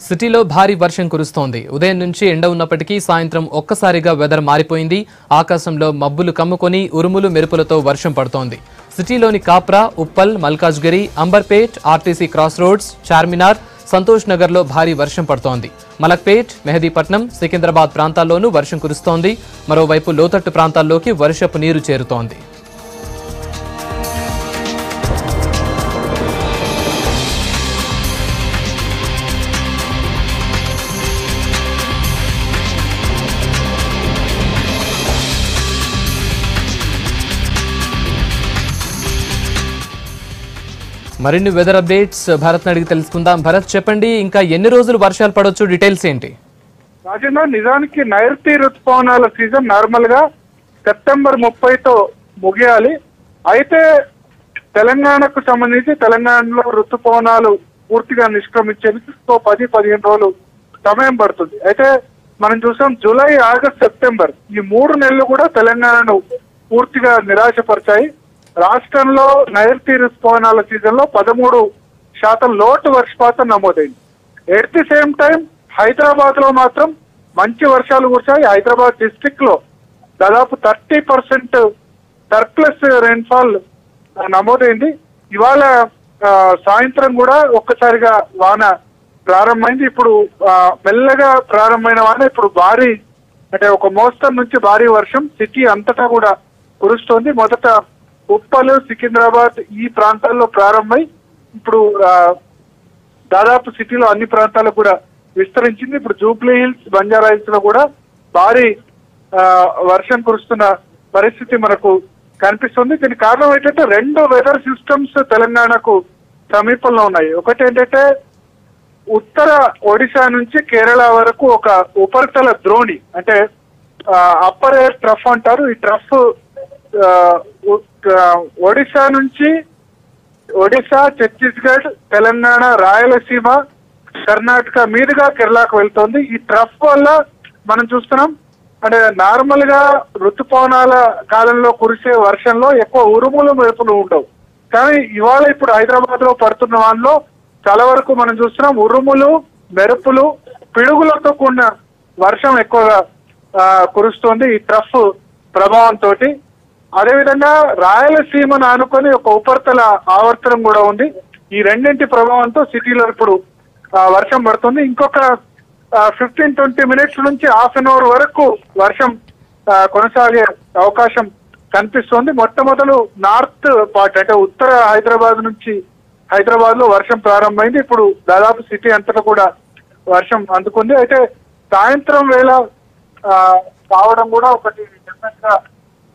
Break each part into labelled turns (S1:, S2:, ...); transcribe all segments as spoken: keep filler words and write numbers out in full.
S1: సిటీలో భారీ వర్షం కురుస్తోంది. ఉదయం నుంచి ఎండ ఉన్నప్పటికీ సాయంత్రం ఒక్కసారిగా వెదర్ మారిపోయింది. ఆకాశంలో మబ్బులు కమ్ముకొని ఉరుములు మెరుపులతో వర్షం పడుతోంది. సిటీలోని Kapra, Uppal, Malkajgiri, Amberpet, RTC cross roads, Charminar, Santosh నగర్లో భారీ వర్షం పడుతోంది. మలక్పేట్, మెహదీపట్నం, సికింద్రాబాద్ ప్రాంతాల్లోనూ వర్షం కురుస్తోంది. మరోవైపు లోతట్టు ప్రాంతాల్లోకి వర్షపు నీరు చేరుతోంది. మరిన్ని వెదర్ అప్డేట్స్ భరత్ అడిగి తెలుసుకుందాం. భరత్, చెప్పండి, ఇంకా ఎన్ని రోజులు వర్షాలు పడవచ్చు, డీటెయిల్స్ ఏంటి?
S2: రాజేంద్ర, నిజానికి నైరుతి ఋతుపవనాల సీజన్ నార్మల్ గా సెప్టెంబర్ ముప్పైతో ముగియాలి. అయితే తెలంగాణకు సంబంధించి తెలంగాణలో ఋతుపవనాలు పూర్తిగా నిష్క్రమించేందుకు పది పదిహేను రోజులు సమయం పడుతుంది. అయితే మనం చూసాం జూలై, ఆగస్ట్, సెప్టెంబర్ ఈ మూడు నెలలు కూడా తెలంగాణను పూర్తిగా నిరాశపరిచాయి. రాష్ట్రంలో నైరుతి ఋతుపవనాల సీజన్ లో పదమూడు శాతం లోటు వర్షపాతం నమోదైంది. At the same time Hyderabad లో మాత్రం మంచి వర్షాలు కురిశాయి. హైదరాబాద్ డిస్ట్రిక్ట్ లో దాదాపు థర్టీ పర్సెంట్ సర్ప్లస్ రెయిన్ఫాల్ నమోదైంది. ఇవాళ సాయంత్రం కూడా ఒక్కసారిగా వాన ప్రారంభమైంది. ఇప్పుడు మెల్లగా ప్రారంభమైన వాన ఇప్పుడు భారీ అంటే ఒక మోస్తరు నుంచి భారీ వర్షం సిటీ అంతటా కూడా కురుస్తోంది. మొదట ఉప్పల్, సికింద్రాబాద్ ఈ ప్రాంతాల్లో ప్రారంభమై ఇప్పుడు దాదాపు సిటీలో అన్ని ప్రాంతాలకు కూడా విస్తరించింది. ఇప్పుడు జూబ్లీ హిల్స్, బంజారా హిల్స్ లో కూడా భారీ వర్షం కురుస్తున్న పరిస్థితి మనకు కనిపిస్తుంది. దీనికి కారణం ఏంటంటే రెండు వెదర్ సిస్టమ్స్ తెలంగాణకు సమీపంలో ఉన్నాయి. ఒకటి ఏంటంటే ఉత్తర ఒడిశా నుంచి కేరళ వరకు ఒక ఉపరితల ద్రోణి అంటే అప్పర్ ఎయిర్ ట్రఫ్ అంటారు. ఈ ట్రఫ్ ఒడిశా నుంచి ఒడిశా, ఛత్తీస్గఢ్, తెలంగాణ, రాయలసీమ, కర్ణాటక మీదుగా కేరళకు వెళ్తోంది. ఈ ట్రఫ్ వల్ల మనం చూస్తున్నాం అంటే నార్మల్ గా ఋతుపవనాల కాలంలో కురిసే వర్షంలో ఎక్కువ ఉరుములు మెరుపులు ఉండవు. కానీ ఇవాళ ఇప్పుడు హైదరాబాద్ లో పడుతున్న వానలో చాలా వరకు మనం చూస్తున్నాం ఉరుములు, మెరుపులు, పిడుగులతో కూడిన వర్షం ఎక్కువగా కురుస్తోంది ఈ ట్రఫ్ ప్రభావంతో. అదేవిధంగా రాయలసీమను ఆనుకొని ఒక ఉపరితల ఆవర్తనం కూడా ఉంది. ఈ రెండింటి ప్రభావంతో సిటీలో ఇప్పుడు వర్షం పడుతుంది. ఇంకొక ఫిఫ్టీన్ ట్వంటీ మినిట్స్ నుంచి హాఫ్ అన్ అవర్ వరకు వర్షం కొనసాగే అవకాశం కనిపిస్తోంది. మొట్టమొదలు నార్త్ పార్ట్ అంటే ఉత్తర హైదరాబాద్ నుంచి హైదరాబాద్ లో వర్షం ప్రారంభమైంది. ఇప్పుడు దాదాపు సిటీ అంతటా కూడా వర్షం అందుకుంది. అయితే సాయంత్రం వేళ కావడం కూడా ఒకటి డెఫినెట్ గా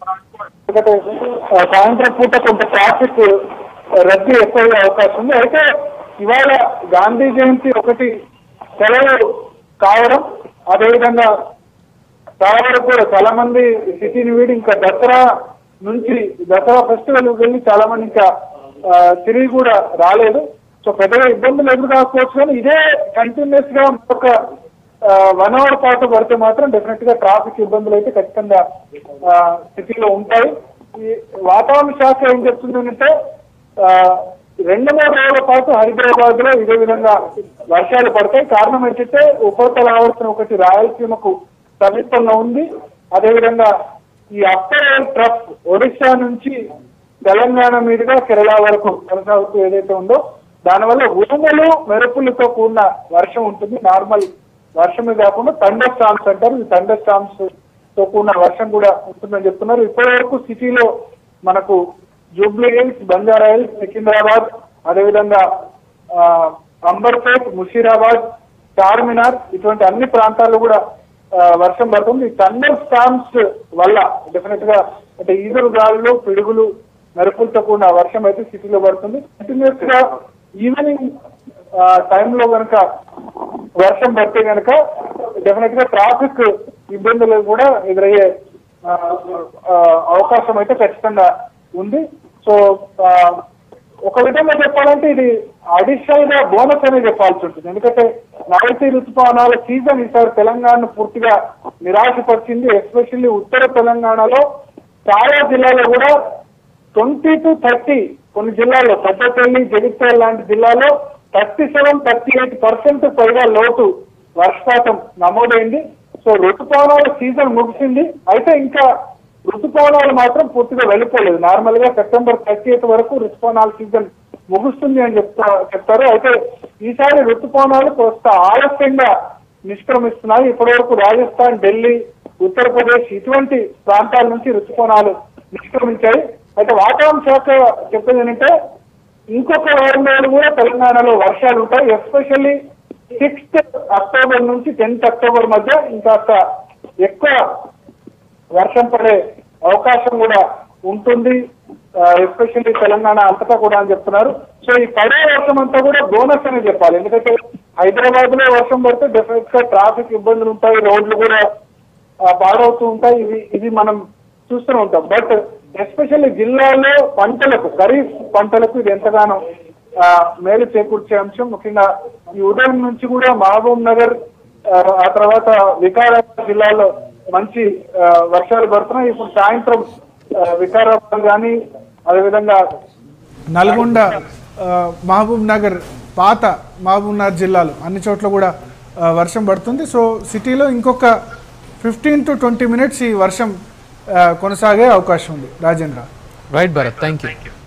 S2: సాయంత్రం పూట కొంత ట్రాఫిక్ రద్దీ ఎక్కువయ్యే అవకాశం ఉంది. అయితే ఇవాళ గాంధీ జయంతి ఒకటి సెలవు కావడం, అదేవిధంగా చాలా వరకు కూడా చాలా మంది సిటీని వీడి ఇంకా దసరా నుంచి దసరా ఫెస్టివల్ వెళ్ళి చాలా మంది ఇంకా తిరిగి కూడా రాలేదు. సో పెద్దగా ఇబ్బందులు ఎదురు కాకపోవచ్చు. కానీ ఇదే కంటిన్యూస్ గా ఒక వన్ అవర్ పాటు పడితే మాత్రం డెఫినెట్ గా ట్రాఫిక్ ఇబ్బందులు అయితే ఖచ్చితంగా సిటీలో ఉంటాయి. ఈ వాతావరణ శాఖ ఏం చెప్తుంది అంటే రెండు మూడు రోజుల పాటు హైదరాబాద్ లో ఇదే విధంగా వర్షాలు పడతాయి. కారణం ఏంటంటే ఉపరితల ఆవర్తనం ఒకటి రాయలసీమకు సమీపంలో ఉంది. అదేవిధంగా ఈ అప్పర్ ఎయిర్ ట్రఫ్ ఒడిశా నుంచి తెలంగాణ మీదుగా కేరళ వరకు కొనసాగుతూ ఏదైతే ఉందో దానివల్ల ఉరుములు, మెరుపులతో కూడిన వర్షం ఉంటుంది. నార్మల్ వర్షమే కాకుండా థండర్ స్టార్మ్స్ అంటారు. ఈ థండర్ స్టార్మ్స్ తో కూడిన వర్షం కూడా ఉంటుందని చెప్తున్నారు. ఇప్పటి వరకు సిటీలో మనకు Jubilee Hills, Banjara Hills, Secunderabad, అదేవిధంగా అంబర్పేట్, ముషీరాబాద్, చార్మినార్ ఇటువంటి అన్ని ప్రాంతాల్లో కూడా వర్షం పడుతుంది. ఈ థండర్ స్టార్మ్స్ వల్ల డెఫినెట్ గా అంటే ఈదురు గాలులు, పిడుగులు, మెరుపులతో కూడిన వర్షం అయితే సిటీలో పడుతుంది. కంటిన్యూస్ గా ఈవినింగ్ టైంలో కనుక వర్షం పడితే కనుక డెఫినెట్ గా ట్రాఫిక్ ఇబ్బందులు కూడా ఎదురయ్యే అవకాశం అయితే ఖచ్చితంగా ఉంది. సో ఒక విధంగా చెప్పాలంటే ఇది అడిషనల్ గా బోనస్ అనే చెప్పాల్సి ఉంటుంది. ఎందుకంటే నైరుతి ఋతుపవనాల సీజన్ ఈసారి తెలంగాణను పూర్తిగా నిరాశపరిచింది. ఎస్పెషల్లీ ఉత్తర తెలంగాణలో చాలా జిల్లాలో కూడా ట్వంటీ టు థర్టీ కొన్ని జిల్లాల్లో పెద్దపల్లి, జగిత్యాల లాంటి జిల్లాలో thirty seven thirty eight percent పైగా లోటు వర్షపాతం నమోదైంది. సో ఋతుపవనాల సీజన్ ముగిసింది, అయితే ఇంకా ఋతుపవనాలు మాత్రం పూర్తిగా వెళ్ళిపోలేదు. నార్మల్ గా సెప్టెంబర్ థర్టీ ఎయిత్ వరకు ఋతుపవనాల సీజన్ ముగుస్తుంది అని చెప్తా చెప్తారు. అయితే ఈసారి ఋతుపవనాలు కొంత ఆలస్యంగా నిష్క్రమిస్తున్నాయి. ఇప్పటి వరకు రాజస్థాన్, ఢిల్లీ, ఉత్తరప్రదేశ్ ఇటువంటి ప్రాంతాల నుంచి ఋతుపవనాలు నిష్క్రమించాయి. అయితే వాతావరణ శాఖ చెప్పేది ఏంటంటే ఇంకొక వారం రోజులు కూడా తెలంగాణలో వర్షాలు ఉంటాయి. ఎస్పెషల్లీ సిక్స్త్ అక్టోబర్ నుంచి టెన్త్ అక్టోబర్ మధ్య ఇంకాస్త ఎక్కువ వర్షం పడే అవకాశం కూడా ఉంటుంది, ఎస్పెషల్లీ తెలంగాణ అంతటా కూడా అని చెప్తున్నారు. సో ఈ పడే వర్షం అంతా కూడా బోనస్ అని చెప్పాలి. ఎందుకంటే హైదరాబాద్ లో వర్షం పడితే డెఫినెట్ గా ట్రాఫిక్ ఇబ్బందులు ఉంటాయి, రోడ్లు కూడా పాడవుతూ ఉంటాయి. ఇది ఇది మనం చూస్తూనే ఉంటాం. బట్ ఎస్పెషల్లీ జిల్లాలో పంటలకు, ఖరీఫ్ పంటలకు ఇది ఎంతగానో మేలు చేకూర్చే అంశం. ముఖ్యంగా ఈ ఉదయం నుంచి కూడా మహబూబ్ నగర్, ఆ తర్వాత వికారాబాద్ జిల్లాలో మంచి వర్షాలు పడుతున్నాయి. ఇప్పుడు సాయంత్రం వికారాబాద్ కానీ అదేవిధంగా
S3: నల్గొండ, మహబూబ్ నగర్, పాత మహబూబ్ నగర్ జిల్లాలు అన్ని చోట్ల కూడా వర్షం పడుతుంది. సో సిటీలో ఇంకొక ఫిఫ్టీన్ టు ట్వంటీ మినిట్స్ ఈ వర్షం కొనసాగే అవకాశం ఉంది. Rajendra.
S1: Right Bharat, thank you.